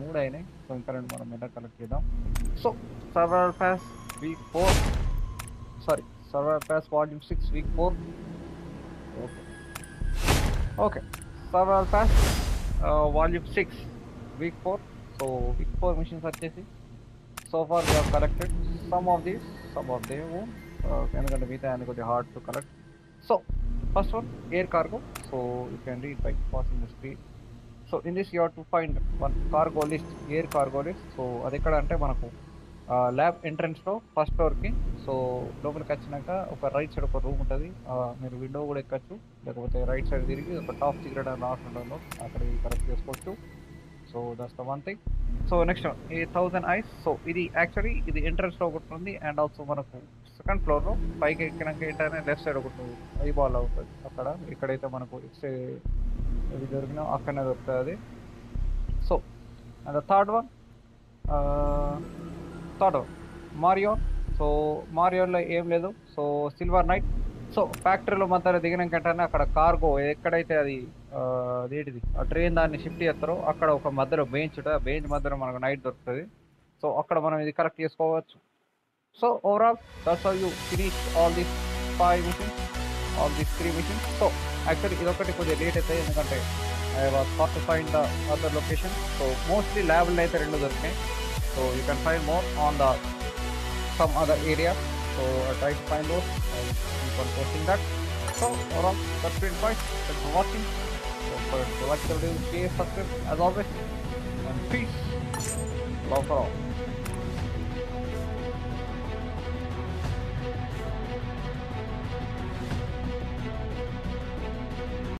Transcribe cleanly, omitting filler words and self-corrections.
మూడు అయినాయి. సో ఇంకా 2 మనం ఎలా కలెక్ట్ చేద్దాం. So survival pass week 4, sorry survival pass volume 6 week 4. Okay survival pass volume 6 week 4. So week 4 missions వచ్చేసి so far we have collected some of these, some of them ఎందుకంటే మిగతా అన్ని కొద్దిగా hard to collect. So first one air cargo. So you can read by passing the screen. So in this you have to find one cargo list, air cargo list. So అది ఎక్కడ అంటే మనకు lab ఎంట్రన్స్లో first ఫ్లోర్కి. So లోపలికి వచ్చినాక ఒక right side ఒక రూమ్ ఉంటుంది. మీరు విండో కూడా ఎక్కచ్చు, లేకపోతే రైట్ సైడ్ తిరిగి ఒక టాప్ సీక్రెట్ అని రాసి ఉండదు, అక్కడ కలెక్ట్ చేసుకోవచ్చు. So that's the one thing. So next ఈ 1000 ఐస్. సో ఇది యాక్చువల్లీ ఇది ఎంట్రన్స్లో ఒకటి ఉంది, అండ్ ఆల్సో మనకు సెకండ్ ఫ్లోర్లో పైకి ఎక్కినాక ఏంటనే లెఫ్ట్ సైడ్ ఒకటి ఐ బాల్ ఉంటుంది. అక్కడ ఎక్కడైతే మనకు ఇది దొరికినా అక్కడనే దొరుకుతుంది అది. So and the third one మారియోన్. సో మారియోన్లో ఏం లేదు. So silver night. సో ఫ్యాక్టరీలో మధ్యలో దిగినాకంటే అక్కడ కార్గో ఎక్కడైతే అది అదేంటిది ఆ ట్రైన్ దాన్ని షిఫ్ట్ చేస్తారో అక్కడ ఒక మధ్యలో బెంచ్ ఉంటుంది. ఆ బెంచ్ మధ్యలో మనకు నైట్ దొరుకుతుంది. సో అక్కడ మనం ఇది కలెక్ట్ చేసుకోవచ్చు. So overall that's how you finish all these 5 missions, all these 3 missions. So actually ఇదొకటి కొద్దిగా లేట్ అవుతాయి, ఎందుకంటే I was far to find the other location. So mostly ల్యాబ్లో అయితే 2 దొరికినాయి. So you can find more on the some other area. So I try to find those and keep on posting that. So overall that's been fine. Thanks for watching. Don't forget to like the video, share, subscribe as always, and peace. Love for all.